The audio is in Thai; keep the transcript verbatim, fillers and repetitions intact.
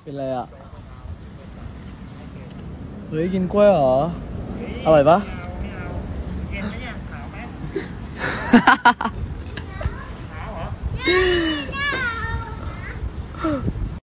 เป็นไรอ่ะเฮ้ยกินกล้วยเหรออร่อยปะเย็นไหมเนี่ยขาวไหมขาวเหรอ